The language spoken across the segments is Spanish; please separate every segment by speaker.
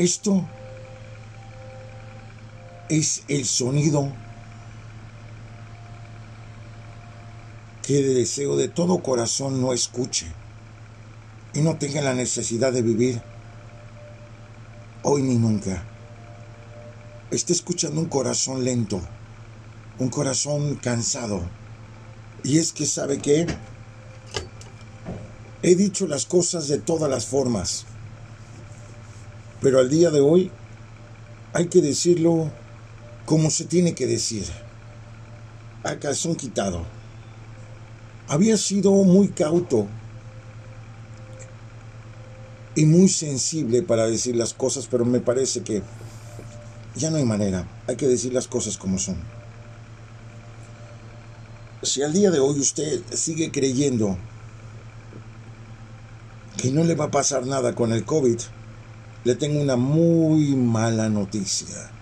Speaker 1: Esto es el sonido que deseo de todo corazón no escuche y no tenga la necesidad de vivir hoy ni nunca. Está escuchando un corazón lento, un corazón cansado. Y es que, ¿sabe qué? He dicho las cosas de todas las formas, pero al día de hoy hay que decirlo como se tiene que decir, a calzón quitado. Había sido muy cauto y muy sensible para decir las cosas, pero me parece que ya no hay manera. Hay que decir las cosas como son. Si al día de hoy usted sigue creyendo que no le va a pasar nada con el COVID, le tengo una muy mala noticia.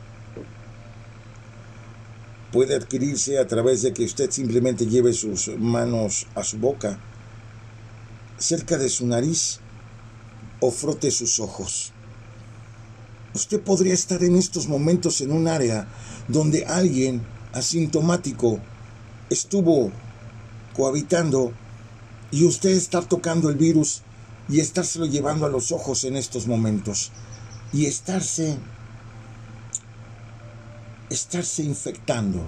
Speaker 1: Puede adquirirse a través de que usted simplemente lleve sus manos a su boca, cerca de su nariz, o frote sus ojos. Usted podría estar en estos momentos en un área donde alguien asintomático estuvo cohabitando y usted está tocando el virus y estárselo llevando a los ojos en estos momentos y estarse infectando.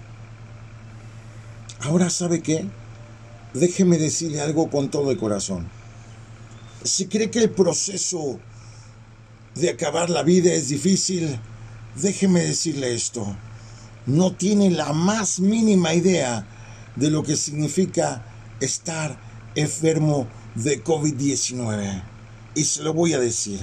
Speaker 1: Ahora, ¿sabe qué? Déjeme decirle algo con todo el corazón. Si cree que el proceso de acabar la vida es difícil, déjeme decirle esto. No tiene la más mínima idea de lo que significa estar enfermo de COVID-19. Y se lo voy a decir.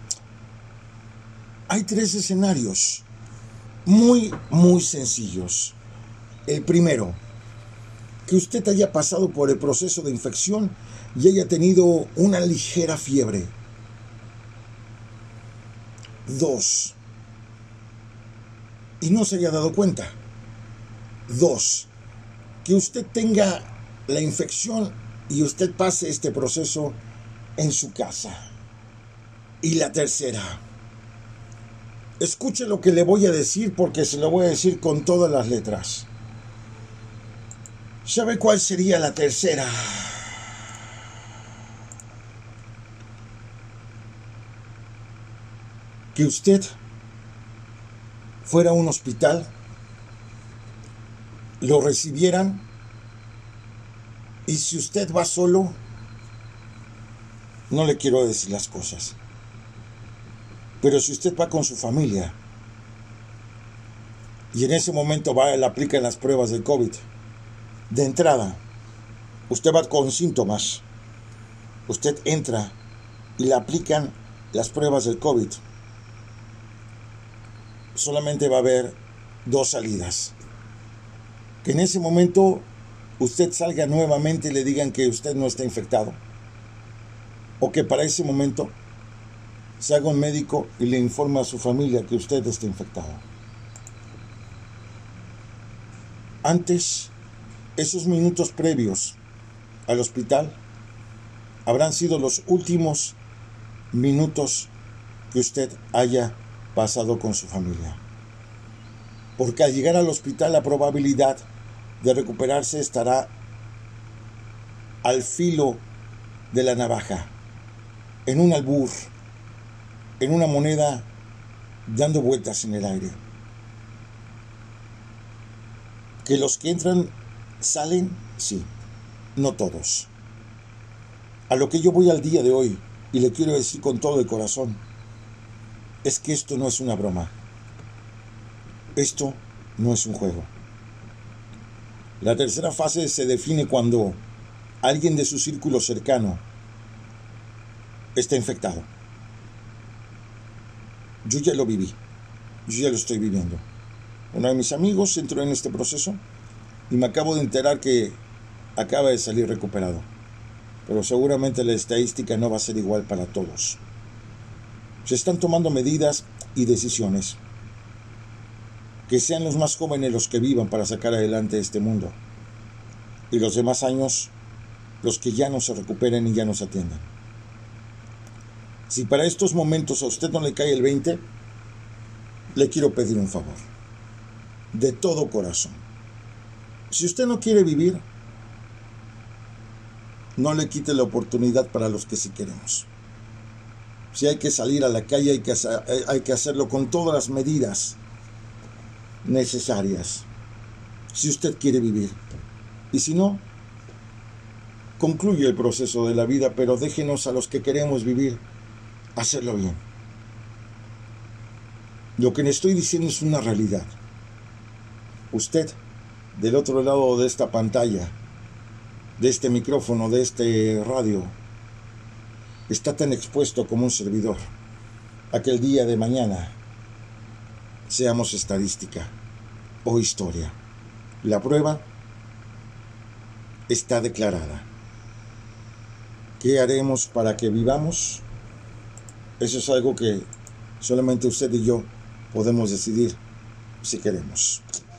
Speaker 1: Hay 3 escenarios muy sencillos. El primero, que usted haya pasado por el proceso de infección y haya tenido una ligera fiebre. 2, y no se haya dado cuenta. 2, que usted tenga la infección y usted pase este proceso en su casa. Y la tercera, escuche lo que le voy a decir porque se lo voy a decir con todas las letras. ¿Sabe cuál sería la tercera? Que usted fuera a un hospital, lo recibieran, y si usted va solo, no le quiero decir las cosas, pero si usted va con su familia y en ese momento le aplican las pruebas del COVID, de entrada, usted va con síntomas, usted entra y le aplican las pruebas del COVID, solamente va a haber 2 salidas. Que en ese momento usted salga nuevamente y le digan que usted no está infectado. O que para ese momento se haga un médico y le informe a su familia que usted está infectado. Antes, esos minutos previos al hospital habrán sido los últimos minutos que usted haya pasado con su familia. Porque al llegar al hospital la probabilidad de recuperarse estará al filo de la navaja, en un albur, en una moneda dando vueltas en el aire. Que los que entran salen, sí, no todos. A lo que yo voy al día de hoy y le quiero decir con todo el corazón es que esto no es una broma. Esto no es un juego. La tercera fase se define cuando alguien de su círculo cercano está infectado. Yo ya lo viví. Yo ya lo estoy viviendo. Uno de mis amigos entró en este proceso y me acabo de enterar que acaba de salir recuperado. Pero seguramente la estadística no va a ser igual para todos. Se están tomando medidas y decisiones. Que sean los más jóvenes los que vivan para sacar adelante este mundo. Y los demás años, los que ya no se recuperen y ya no se atiendan. Si para estos momentos a usted no le cae el 20, le quiero pedir un favor, de todo corazón. Si usted no quiere vivir, no le quite la oportunidad para los que sí queremos. Si hay que salir a la calle, hay que hacerlo con todas las medidas necesarias. Si usted quiere vivir. Y si no, concluye el proceso de la vida, pero déjenos a los que queremos vivir hacerlo bien. Lo que le estoy diciendo es una realidad. Usted, del otro lado de esta pantalla, de este micrófono, de este radio, está tan expuesto como un servidor a que el día de mañana seamos estadística o historia. La prueba está declarada. ¿Qué haremos para que vivamos? Eso es algo que solamente usted y yo podemos decidir si queremos.